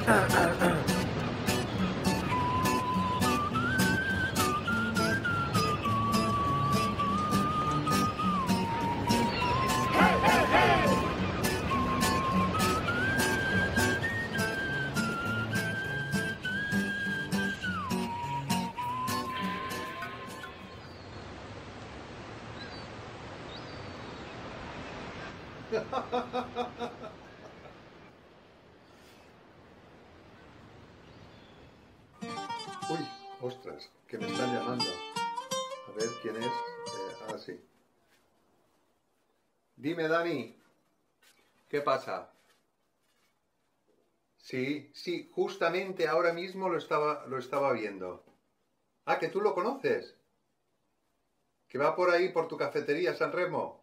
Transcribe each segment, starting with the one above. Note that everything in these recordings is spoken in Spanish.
Uy, ostras, que me están llamando. A ver quién es. Sí. Dime, Dani. ¿Qué pasa? Sí, justamente ahora mismo lo estaba viendo. Ah, que tú lo conoces. Que va por ahí, por tu cafetería, San Remo.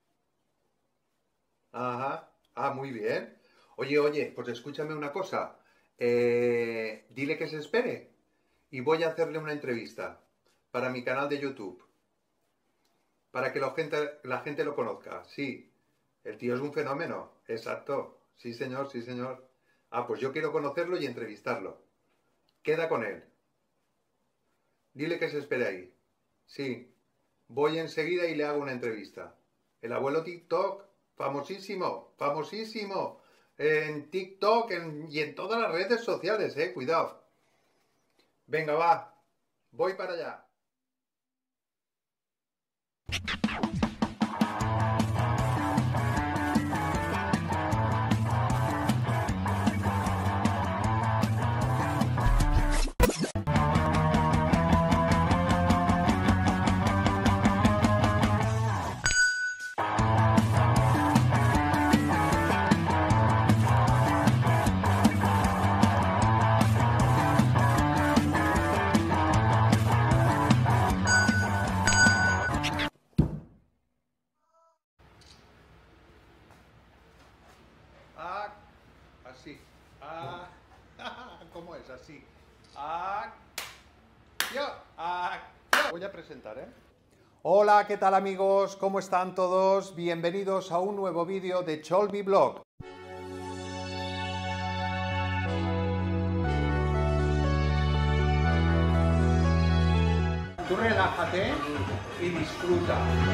Ajá. Ah, muy bien. Oye, pues escúchame una cosa. Dile que se espere y voy a hacerle una entrevista para mi canal de YouTube, para que la gente lo conozca. Sí, el tío es un fenómeno. Exacto. Sí, señor, sí, señor. Ah, pues yo quiero conocerlo y entrevistarlo. Queda con él. Dile que se espere ahí. Sí, voy enseguida y le hago una entrevista. El abuelo TikTok, famosísimo, famosísimo. En TikTok y en todas las redes sociales, cuidado. Venga, va. Voy para allá. Así. ¿Cómo es? Así. Voy a presentar, Hola, ¿qué tal amigos? ¿Cómo están todos? Bienvenidos a un nuevo vídeo de Cholby Blog. Tú relájate y disfruta.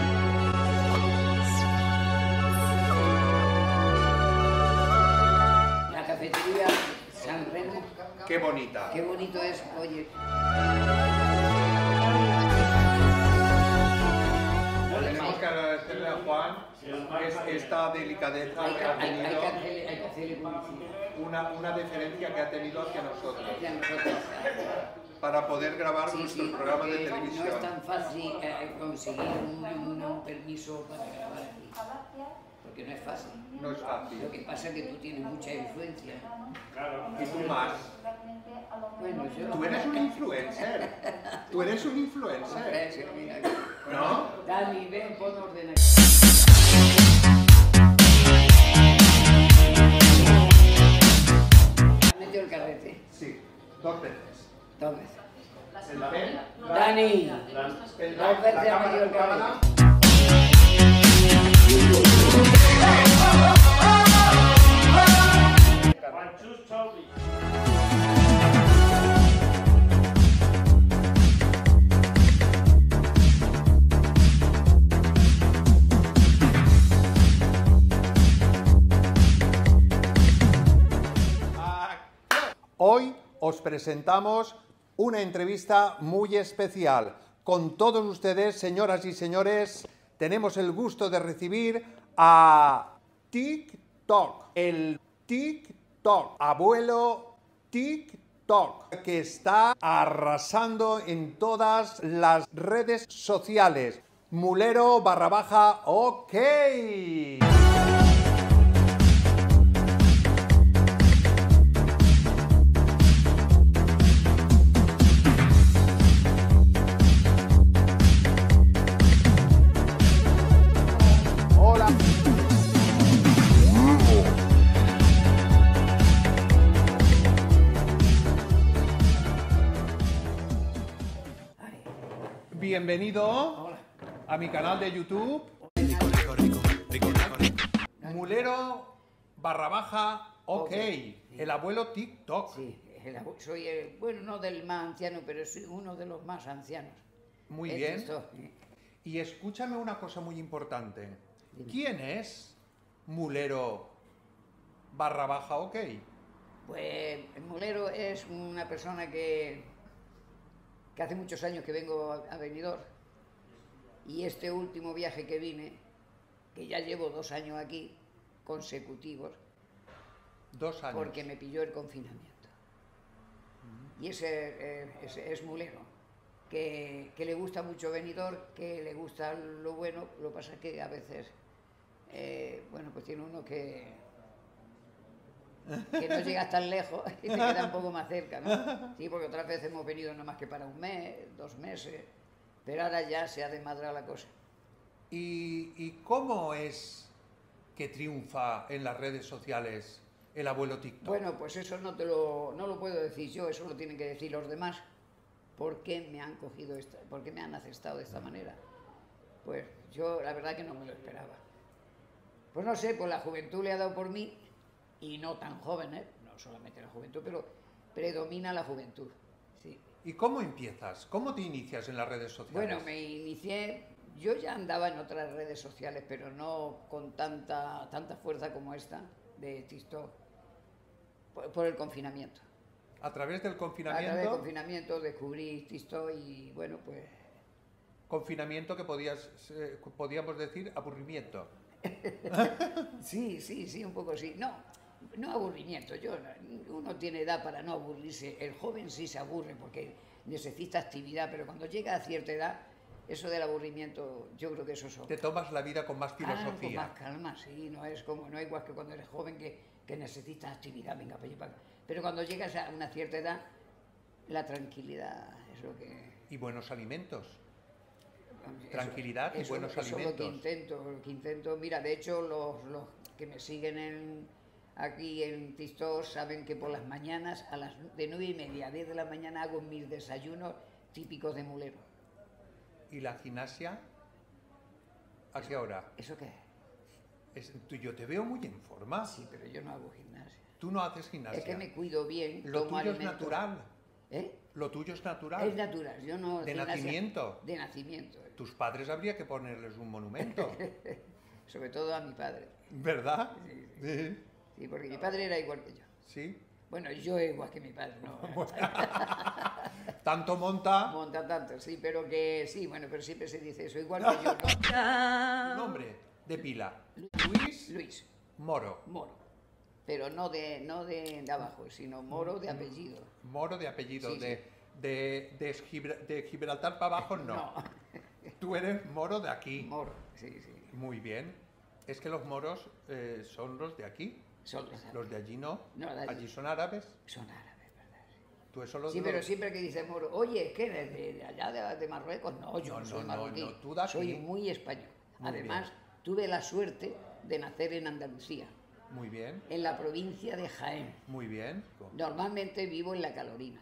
Cafetería San Remo. Qué bonita. Qué bonito es, oye. Tenemos que agradecerle a Juan esta delicadeza que ha tenido, Hay que hacerle publicidad. una deferencia que ha tenido hacia nosotros, Hacia nosotros. para poder grabar nuestro programa de No televisión. es tan fácil conseguir un permiso para grabar aquí. Porque no es fácil. No es fácil. Lo que pasa es que tú tienes mucha influencia. Claro. Y tú más. Bueno, yo... Tú eres un influencer. Tú eres un influencer. ¿No? Dani, ven, pon orden aquí. ¿Has metido el carrete? Sí, 2 veces. 2 veces. El pen, Dani, 2 veces has metido el carrete. Hoy os presentamos una entrevista muy especial. Con todos ustedes, señoras y señores, tenemos el gusto de recibir a TikTok, el TikTok, abuelo TikTok, que está arrasando en todas las redes sociales. Mulero_OK. Bienvenido a mi canal de YouTube, Mulero_OK. Ok, el abuelo TikTok. Sí, soy el, bueno, no del más anciano, pero soy uno de los más ancianos. Muy En bien. TikTok. Y escúchame una cosa muy importante. Dime. ¿Quién es Mulero barra baja ok? Pues el mulero es una persona que hace muchos años que vengo a Benidorm, y este último viaje que vine, que ya llevo 2 años aquí consecutivos, 2 años. porque me pilló el confinamiento. Y ese es mulero, que le gusta mucho Benidorm, que le gusta lo bueno. Lo que pasa es que a veces, bueno, pues tiene uno que no llegas tan lejos y te queda un poco más cerca, ¿no? Sí, porque otras veces hemos venido nada más que para 1 mes, 2 meses, pero ahora ya se ha desmadrado la cosa. ¿Y cómo es que triunfa en las redes sociales el abuelo TikTok? Bueno, pues eso no lo puedo decir yo, eso lo tienen que decir los demás. ¿Por qué me han cogido por qué me han aceptado de esta manera? Pues yo la verdad que no me lo esperaba. Pues no sé, pues la juventud le ha dado por mí, y no tan jóvenes, no solamente la juventud, pero predomina la juventud. Sí. ¿Y cómo empiezas? ¿Cómo te inicias en las redes sociales? Bueno, me inicié, yo ya andaba en otras redes sociales, pero no con tanta fuerza como esta de TikTok, por el confinamiento. ¿A través del A confinamiento? través del confinamiento descubrí TikTok y bueno, pues... Confinamiento que podíamos decir aburrimiento. Sí, un poco sí. No aburrimiento. Uno tiene edad para no aburrirse. El joven sí se aburre porque necesita actividad, pero cuando llega a cierta edad, eso del aburrimiento, yo creo que eso es... Te tomas la vida con más filosofía. Con más calma, sí. No es igual que cuando eres joven que necesitas actividad, venga, para allá, para acá. Pero cuando llegas a una cierta edad, la tranquilidad es lo que... Y buenos alimentos. Tranquilidad y buenos alimentos. Eso es lo que intento. Mira, de hecho, los que me siguen aquí en TikTok saben que por las mañanas, de 9:30 a 10 de la mañana, hago mis desayunos típicos de mulero. ¿Y la gimnasia? ¿A qué hora? ¿Eso qué es? Yo te veo muy en forma. Sí, pero yo no hago gimnasia. ¿Tú no haces gimnasia? Es que me cuido bien. Lo tomo tuyo alimentos. es natural. ¿Eh? Lo tuyo es natural. Es natural, yo no... ¿De gimnasia, nacimiento? De nacimiento. Tus padres habría que ponerles un monumento. Sobre todo a mi padre. ¿Verdad? Sí. Sí, porque mi padre era igual que yo. ¿Sí? Bueno, yo igual que mi padre, ¿no? Tanto monta. Monta tanto, sí, pero que sí, bueno, pero siempre se dice eso, igual que yo, ¿no? Nombre de pila. Luis Moro. Moro. Pero no de abajo, sino Moro de apellido. Moro de apellido. Sí, de Gibraltar para abajo, no. Tú eres moro de aquí. Moro, sí. Muy bien. Es que los moros son los de aquí. Son los de allí no. No, de allí. Allí son árabes. Son árabes, ¿verdad? Tú eso lo Sí, pero siempre que dice Moro, oye, ¿qué eres de allá de Marruecos? No, yo no soy marroquí. No, tú de aquí. Soy muy español. Muy Además, bien. tuve la suerte de nacer en Andalucía, Muy bien. en la provincia de Jaén. Muy bien. Normalmente vivo en La Calorina.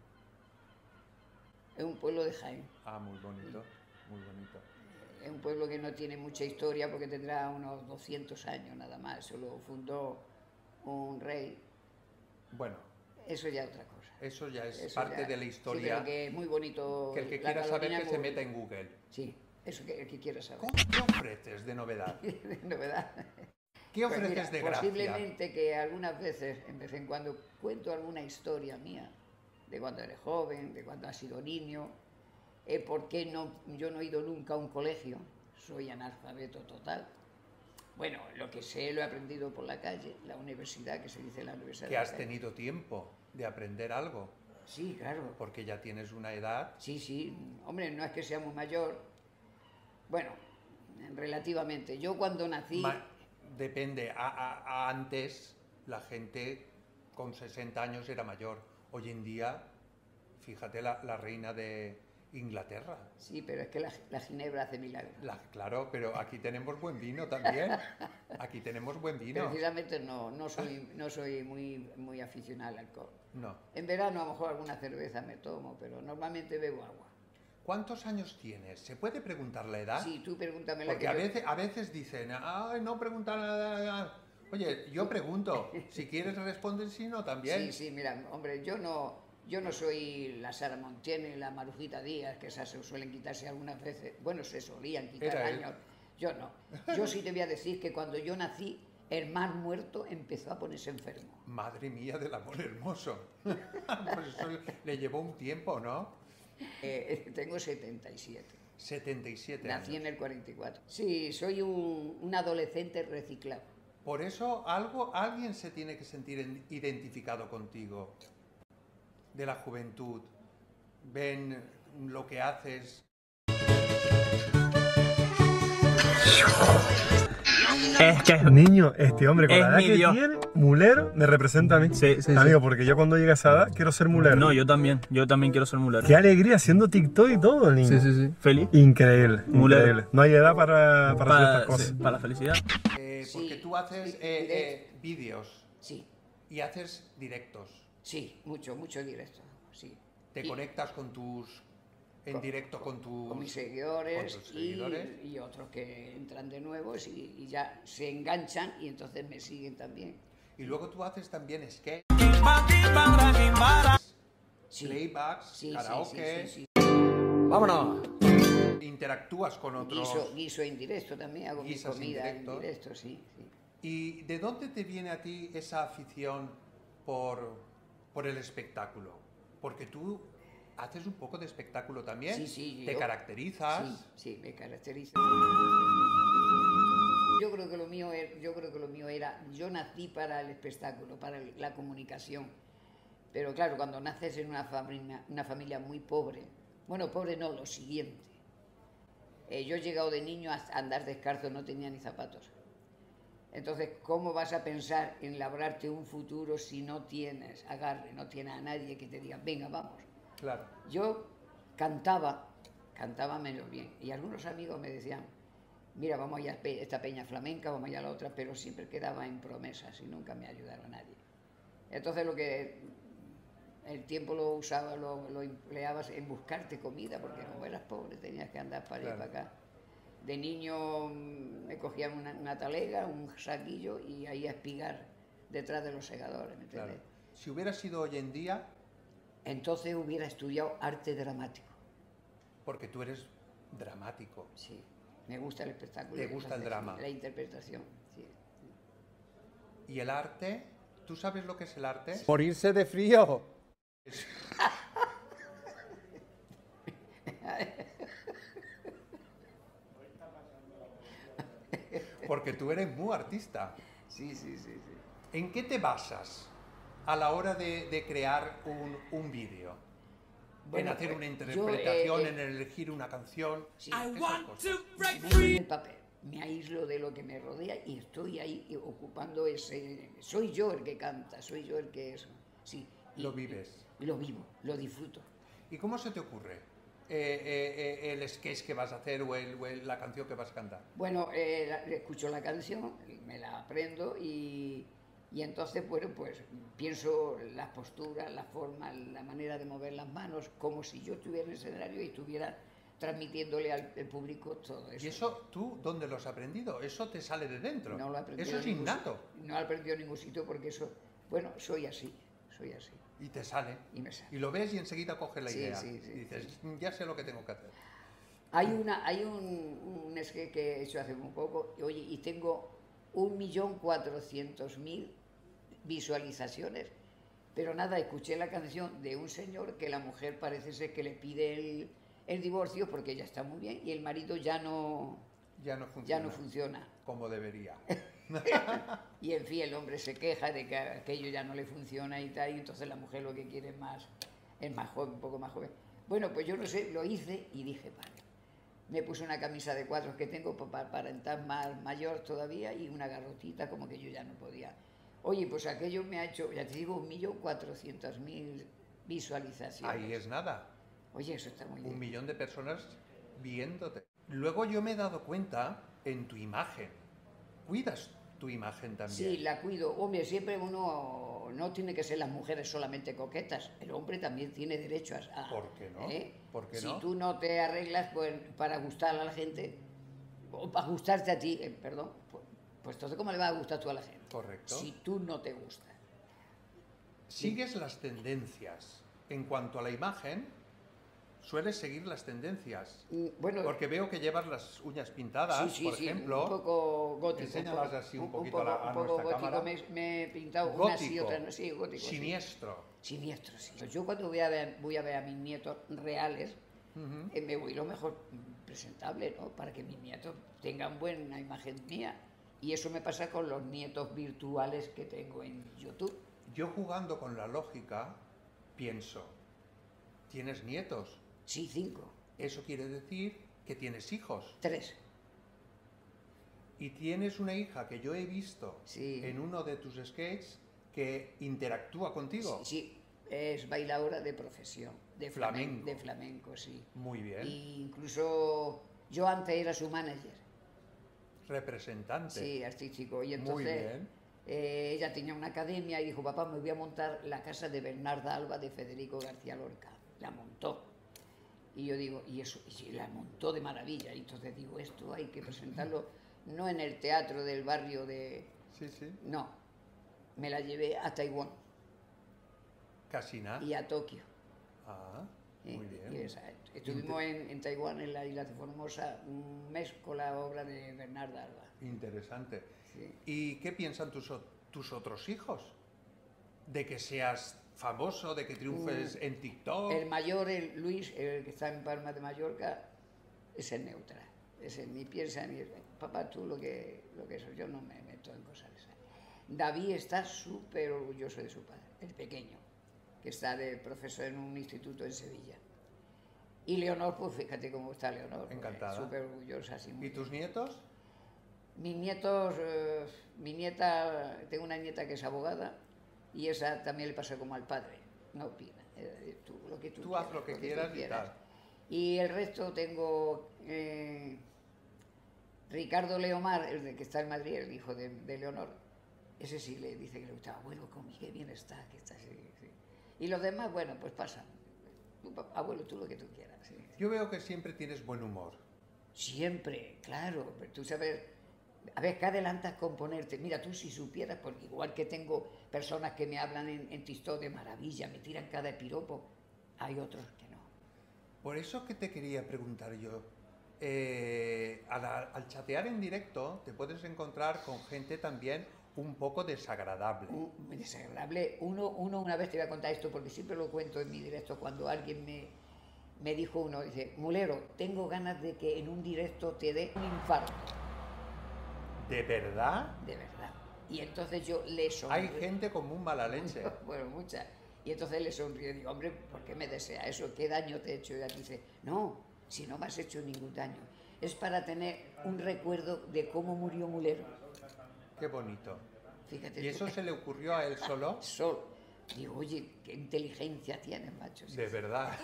Es un pueblo de Jaén. Ah, muy bonito. Muy bonito. Es un pueblo que no tiene mucha historia porque tendrá unos 200 años nada más. Eso lo fundó un rey. Bueno. Eso ya es otra cosa. Eso ya es parte de la historia. Sí, pero que es muy bonito. Que el que quiera saber que se meta en Google. Sí, eso que el que quiera saber. ¿Qué ofreces de novedad? De novedad. ¿Qué ofreces de gracia? Posiblemente que algunas veces, en vez en cuando, cuento alguna historia mía, de cuando eres joven, de cuando has sido niño, por qué yo no he ido nunca a un colegio, soy analfabeto total. Bueno, lo que sé lo he aprendido por la calle, la universidad, que se dice la universidad. Que has tenido tiempo de aprender algo. Sí, claro. Porque ya tienes una edad. Sí, hombre, no es que sea muy mayor. Bueno, relativamente. Yo cuando nací... Depende. Antes la gente con 60 años era mayor. Hoy en día, fíjate, la reina de Inglaterra. Sí, pero es que la ginebra hace milagros. Claro, pero aquí tenemos buen vino también. Aquí tenemos buen vino. Precisamente no soy muy aficionado al alcohol. No. En verano a lo mejor alguna cerveza me tomo, pero normalmente bebo agua. ¿Cuántos años tienes? ¿Se puede preguntar la edad? Sí, tú pregúntame la Porque a veces dicen, no preguntan la edad. Oye, yo pregunto, si quieres responder, si no, también. Sí, mira, hombre, yo no soy la Sara Montiel ni la Marujita Díaz, que esas se suelen quitarse algunas veces. Bueno, se solían quitar Era él. años. Yo no. Yo sí te voy a decir que cuando yo nací, el más muerto empezó a ponerse enfermo. Madre mía del amor hermoso. Pues eso le llevó un tiempo, ¿no? Tengo 77. 77 Nací años. en el 44. Sí, soy un adolescente reciclado. Por eso alguien se tiene que sentir identificado contigo, de la juventud. Ven lo que haces. Es que es Niño, este hombre con Es la edad mi que Dios. tiene, mulero, me representa a mí. Sí, sí, sí. Amigo, porque yo cuando llegue a esa edad quiero ser mulero. No, yo también quiero ser mulero. Qué alegría haciendo TikTok y todo, el niño. Sí, sí, sí. Feliz. Increíble, Mulero. increíble. No hay edad para hacer estas cosas. sí, para la felicidad. Porque Sí, tú haces vídeos Sí, y haces directos. sí, mucho directo. Sí. Te Y- conectas con tus... En directo con tus... con mis seguidores, con tus seguidores. y otros que entran de nuevos y ya se enganchan y entonces me siguen también. Y luego tú haces también sketch, Sí. playbacks, Sí, karaoke, sí. ¡Vámonos! interactúas con otros. Guiso en directo también, hago mi Guisas en comida en directo. directo, sí. ¿Y de dónde te viene a ti esa afición por el espectáculo? Porque tú haces un poco de espectáculo también. Sí, Te yo- caracterizas. Sí, me caracteriza. Yo creo que lo mío era, yo nací para el espectáculo, para la comunicación. Pero claro, cuando naces en una familia muy pobre, bueno, pobre no, lo siguiente. Yo he llegado de niño a andar descalzo, no tenía ni zapatos. Entonces, ¿cómo vas a pensar en labrarte un futuro si no tienes agarre, no tienes a nadie que te diga, venga, vamos? Claro. Yo cantaba menos bien. Y algunos amigos me decían, mira, vamos a ir a esta peña flamenca, vamos a ir a la otra, pero siempre quedaba en promesas y nunca me ayudaba nadie. Entonces el tiempo lo usaba, lo empleabas en buscarte comida, porque como eras pobre tenías que andar para allá y Claro. para acá. De niño me cogían una talega, un saquillo y ahí a espigar detrás de los segadores, ¿me entiendes? Claro. Si hubiera sido hoy en día, Entonces hubiera estudiado arte dramático. porque tú eres dramático. Sí, me gusta el espectáculo. ¿Te gusta el entonces, drama? La interpretación, sí. ¿Y el arte? ¿Tú sabes lo que es el arte? Morirse de frío. Porque tú eres muy artista. Sí. ¿En qué te basas a la hora de crear un vídeo? Bueno, en hacer pues, una yo, interpretación, en elegir una canción. Sí. Esas cosas. Me en el papel, me aíslo de lo que me rodea y estoy ahí ocupando ese... Soy yo el que canta, soy yo el que eso. Sí. Lo vives. Lo vivo, lo disfruto. ¿Y cómo se te ocurre el sketch que vas a hacer o la canción que vas a cantar? Bueno, escucho la canción, me la aprendo y entonces, bueno, pues pienso las posturas, la forma, la manera de mover las manos, como si yo estuviera en el escenario y estuviera transmitiéndole al público todo eso. ¿Y eso tú dónde lo has aprendido? ¿Eso te sale de dentro? No lo he aprendido Eso es en ningún innato. sitio. No lo he aprendido en ningún sitio porque eso, bueno, soy así. Y te sale. Y me sale. Y lo ves y enseguida coges la Sí, idea. sí, Y dices, ya sé lo que tengo que hacer. Hay un sketch que he hecho hace muy poco, y, oye, y tengo 1.400.000 visualizaciones, pero nada, escuché la canción de un señor que la mujer parece ser que le pide el divorcio porque ella está muy bien y el marido ya no funciona. Como debería. Y en fin, el hombre se queja de que aquello ya no le funciona y tal, y entonces la mujer lo que quiere es más joven, un poco más joven. Bueno, pues yo no sé, lo hice y dije, vale. Me puse una camisa de cuadros que tengo para aparentar más mayor todavía y una garrotita como que yo ya no podía. Oye, pues aquello me ha hecho, ya te digo, 1.400.000 visualizaciones. Ahí es nada. Oye, eso está muy bien. 1 millón de personas viéndote. Luego yo me he dado cuenta en tu imagen. Cuidas tu imagen también. Sí, la cuido. Hombre, siempre uno no tiene que ser las mujeres solamente coquetas. El hombre también tiene derecho a... ¿Por qué no? ¿Por qué si no? tú no te arreglas pues, para gustar a la gente, o para gustarte a ti, perdón, Pues entonces, ¿cómo le va a gustar tú a la gente? Correcto. Si tú no te gustas. Sigues las tendencias. En cuanto a la imagen, sueles seguir las tendencias. Bueno, Porque veo que llevas las uñas pintadas, sí, por sí, ejemplo. un poco gótico. Enséñalas así un poquito poco, a un poco nuestra gótico. cámara. Me he pintado unas y Gótico, otras, no, sí, gótico. sí. siniestro. Siniestro, sí. Yo cuando voy a ver a mis nietos reales, me voy lo mejor presentable, ¿no? Para que mis nietos tengan buena imagen mía. Y eso me pasa con los nietos virtuales que tengo en YouTube. Yo jugando con la lógica, pienso, ¿tienes nietos? Sí, 5, Eso quiere decir que tienes hijos. 3. Y tienes una hija que yo he visto Sí. en uno de tus sketches que interactúa contigo. Sí, es bailadora de profesión, de Flamenco. De flamenco, sí. Muy bien. Y incluso yo antes era su manager, Representante. sí, artístico. Y Muy entonces bien. ella tenía una academia y dijo, papá, me voy a montar la casa de Bernarda Alba de Federico García Lorca. La montó. Y yo digo, y eso, y la montó de maravilla. Y entonces digo, esto hay que presentarlo no en el teatro del barrio de... Sí, sí. No, me la llevé a Taiwán Casi nada. y a Tokio. Ah, Y- muy y bien. estuvimos en Taiwán, en la isla de Formosa, un mes con la obra de Bernarda Alba. Interesante. Sí. ¿Y qué piensan tus otros hijos? ¿De que seas famoso, de que triunfes en TikTok? El mayor, el Luis, el que está en Palma de Mallorca, es el neutral. Ese ni piensa ni... Papá, tú lo que soy, yo no me meto en cosas esas. David está súper orgulloso de su padre, el pequeño, que está de profesor en un instituto en Sevilla. Y Leonor, pues fíjate cómo está Leonor. Encantada. Súper orgullosa, sí. muy ¿Y tus nietos? Mis nietos, mi nieta, tengo una nieta que es abogada y esa también le pasa como al padre, no opina, tú lo que tú Tú quieras, haz lo que tú quieras y tal. Y el resto tengo Ricardo Leomar, el de que está en Madrid, el hijo de Leonor, ese sí le dice que le gusta, abuelo, qué bien está, que está así, sí. Y los demás, bueno, pues pasan. Abuelo, tú lo que tú quieras, sí. Yo veo que siempre tienes buen humor. Siempre, claro, pero tú sabes, a ver, ¿qué adelantas con ponerte? Mira, tú si supieras, porque igual que tengo personas que me hablan en TikTok de maravilla, me tiran cada piropo, hay otros que no. Por eso que te quería preguntar yo. Al chatear en directo te puedes encontrar con gente también un poco desagradable. Muy desagradable. Uno una vez te voy a contar esto, porque siempre lo cuento en mi directo, cuando alguien me dijo uno, dice, Mulero, tengo ganas de que en un directo te dé un infarto, ¿De verdad? de verdad. Y entonces yo le sonrío. Hay gente con muy mala leche. Bueno, muchas. Y entonces le sonrío y digo, hombre, ¿por qué me desea eso? ¿Qué daño te he hecho? Y ella dice, no, si no me has hecho ningún daño. Es para tener un recuerdo de cómo murió Mulero. Qué bonito. Fíjate. ¿Y eso se le ocurrió a él solo? Solo. Digo, oye, qué inteligencia tienes, macho. Sí, De sí. verdad.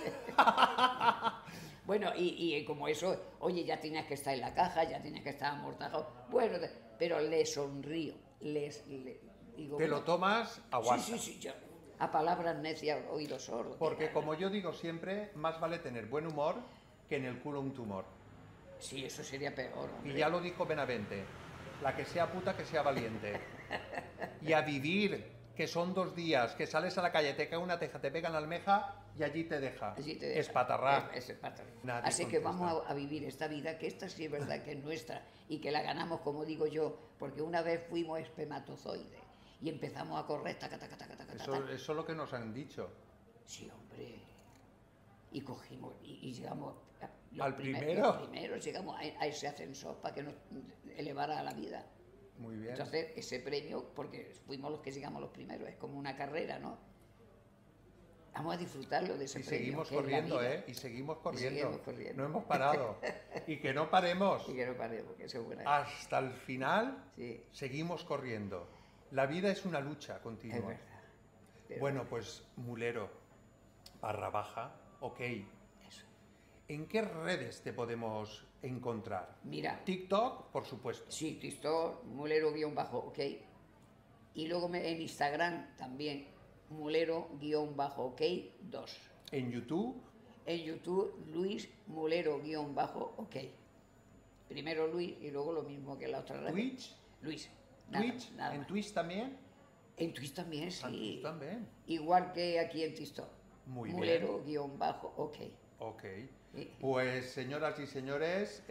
Bueno, y como eso, oye, ya tienes que estar en la caja, ya tienes que estar amortajado. Bueno, pero le sonrío. Digo, Te lo tomas a WhatsApp. Sí, sí, sí. A palabras necias, oídos sordos. Porque como yo digo siempre, más vale tener buen humor que en el culo un tumor. Sí, eso sería peor. Y hombre. ya lo dijo Benavente, la que sea puta que sea valiente. Y a vivir, que son 2 días, que sales a la calle, te cae una teja, te pega en la almeja y allí te deja. Allí te deja. Espatarrá. Es espatarrá. Nadie Así que contesta. vamos a vivir esta vida, que esta sí es verdad que es nuestra y que la ganamos, como digo yo, porque una vez fuimos espermatozoides y empezamos a correr, taca, taca, taca, taca, taca. Eso es lo que nos han dicho. Sí, hombre. Y cogimos y llegamos ¿Al primero? Los primeros llegamos a ese ascensor para que nos elevara a la vida. Muy bien. Entonces, ese premio, porque fuimos los que llegamos los primeros, es como una carrera, ¿no? Vamos a disfrutarlo de ese Y premio. seguimos que es la corriendo, vida. ¿eh? Y seguimos corriendo. seguimos corriendo. No hemos parado. Y que no paremos. Y que no paremos, que eso es buena. Hasta el final Sí, seguimos corriendo. La vida es una lucha es continua. verdad. Pero Bueno, pues Mulero, barra baja, ok. eso. ¿En qué redes te podemos encontrar? Mira, TikTok, por supuesto. sí, TikTok, mulero-ok. Y luego en Instagram también, mulero-ok 2. En YouTube, En YouTube, Luis Mulero-ok. Primero Luis y luego lo mismo que en la otra red. Twitch, Luis. Nada, Twitch, nada ¿en más. Twitch también? En Twitch también, En sí. Twitch también. Igual que aquí en TikTok. Muy Mulero, guión bajo, ok. Ok. Sí. Pues señoras y señores,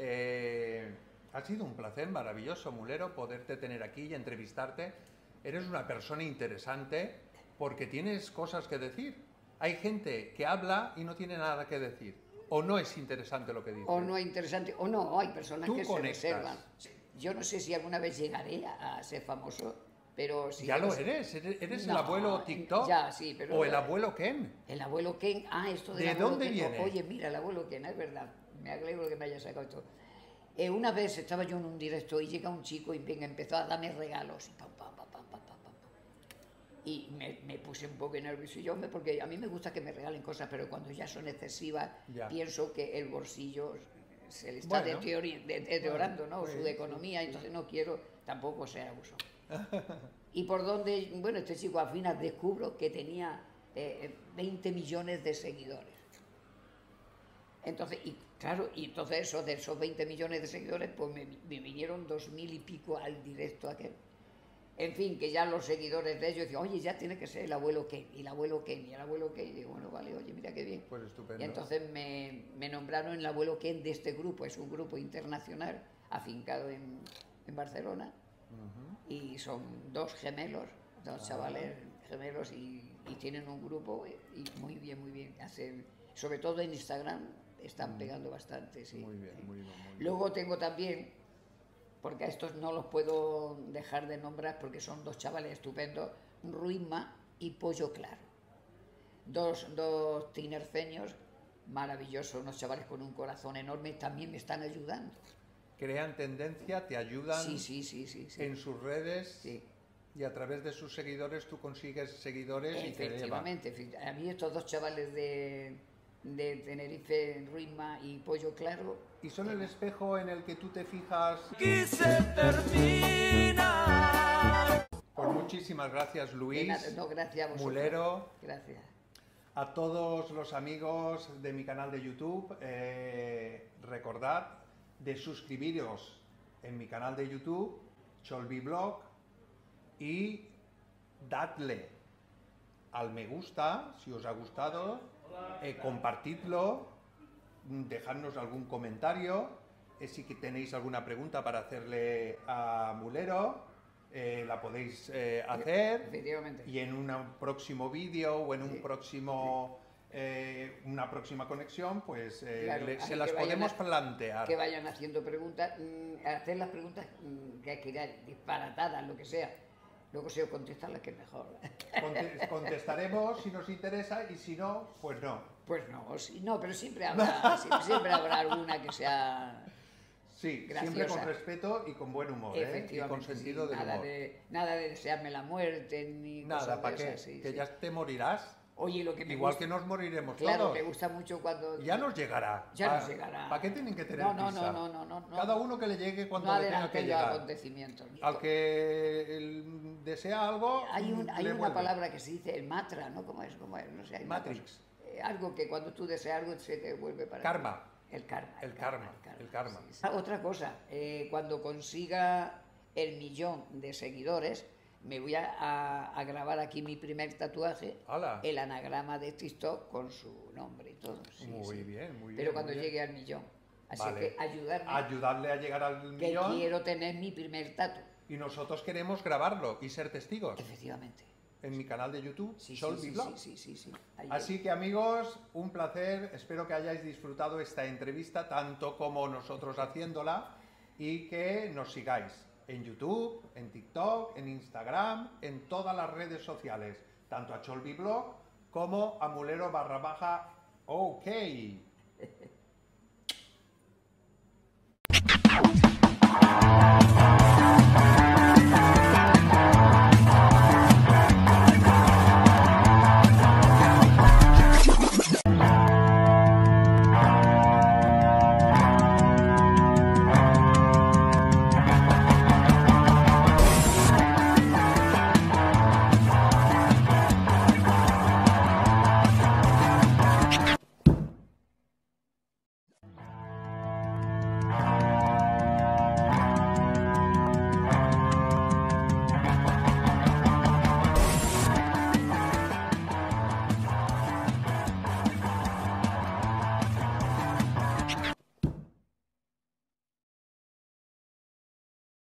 ha sido un placer maravilloso, Mulero, poderte tener aquí y entrevistarte. Eres una persona interesante porque tienes cosas que decir. Hay gente que habla y no tiene nada que decir. O no es interesante lo que dice. O no es interesante, o no, hay personas Tú que conectas. se reservan. Yo no sé si alguna vez llegaré a ser famoso, pero sí. Ya lo eres el No, abuelo TikTok. ya, sí, pero- O el abuelo Ken. El abuelo Ken, esto del ¿De abuelo dónde Ken. viene? Oye, mira, el abuelo Ken, es verdad. Me alegro que me haya sacado esto. Una vez estaba yo en un directo y llega un chico y venga, empezó a darme regalos. Y pam, pam, pam, pam, pam, pam, pam. Y me puse un poco nervioso, porque a mí me gusta que me regalen cosas, pero cuando ya son excesivas, Ya. pienso que el bolsillo se le está Bueno. deteriorando, ¿no? Pues, Su sí, economía, entonces no quiero tampoco ser abuso. Y por donde, bueno, este chico al final descubro que tenía 20 millones de seguidores. Entonces, y claro, y entonces eso, de esos 20 millones de seguidores, pues me vinieron 2000 y pico al directo aquel. En fin, que ya los seguidores de ellos decían, oye, ya tiene que ser el abuelo Ken, y el abuelo Ken, y el abuelo Ken. Y digo, bueno, vale, oye, mira qué bien. Pues estupendo. Y entonces me nombraron el abuelo Ken de este grupo, es un grupo internacional afincado en Barcelona, y son dos gemelos, dos chavales gemelos, y tienen un grupo, y muy bien, muy bien. Hacen, sobre todo en Instagram, están pegando bastante, sí. Muy bien, sí. muy bien, muy bien. Luego tengo también, porque a estos no los puedo dejar de nombrar porque son dos chavales estupendos, Ruinma y Pollo Claro. Dos tinerfeños maravillosos, unos chavales con un corazón enorme, también me están ayudando. Crean tendencia, te ayudan Sí. en sus redes Sí. y a través de sus seguidores tú consigues seguidores y te eleva. Efectivamente, a mí estos dos chavales de Tenerife, Ruinma y Pollo Claro, ¿Y son el espejo en el que tú te fijas? Aquí se termina. Pues muchísimas gracias, de Luis, nada, no, gracias a vosotros. Mulero, Gracias. a todos los amigos de mi canal de YouTube. Recordad de suscribiros en mi canal de YouTube, Cholby Blog, y dadle al me gusta si os ha gustado, compartidlo, dejadnos algún comentario, si que tenéis alguna pregunta para hacerle a Mulero, la podéis hacer, Efectivamente. y en un próximo vídeo o en un Sí. próximo una próxima conexión, pues Claro, se hay las que vayan podemos a- plantear. Que vayan haciendo preguntas, hacer las preguntas que ya disparatadas, lo que sea. Luego si os contestan las que mejor. Contestaremos si nos interesa y si no, pues no. Pues no, no, pero siempre habrá, siempre habrá alguna que sea Sí, siempre graciosa. con respeto y con buen humor, y efectivamente. con sentido sí, del nada humor. nada de desearme la muerte ni Nada, cosas ¿para de qué? esas, sí, Que sí. ya te morirás. Oye, lo que me Igual gusta, que nos moriremos claro, todos. me gusta mucho cuando Ya nos llegará. Ya nos llegará. ¿Para qué tienen que tener No, no, prisa? no. Cada uno que le llegue cuando no le tenga que adelantéis los llegar. acontecimientos. Al que desea algo, Hay le una vuelve. palabra que se dice el matra, ¿no? ¿Cómo es? No sé, hay una Matrix. cosa. Algo que cuando tú deseas algo se te vuelve para Karma. ti. El karma. El karma. sí, sí. Otra cosa, cuando consiga el 1.000.000 de seguidores, me voy a grabar aquí mi primer tatuaje, ¡Hala! el anagrama de TikTok con su nombre y todo. Sí, Muy sí. bien, muy bien. Pero cuando muy bien. llegue al 1.000.000. Así Vale. que ayudarme, Ayudarle a llegar al que millón quiero tener mi primer tatu. y nosotros queremos grabarlo y ser testigos Efectivamente. en mi canal de YouTube, Sí, Cholby sí, Blog. sí. Ahí Así que amigos, un placer, espero que hayáis disfrutado esta entrevista tanto como nosotros haciéndola y que nos sigáis en YouTube, en TikTok, en Instagram, en todas las redes sociales, tanto a Cholby Blog como a Mulero _OK.